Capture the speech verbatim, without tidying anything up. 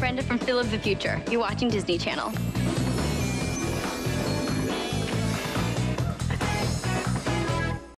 Brenda from Phil of the Future. You're watching Disney Channel.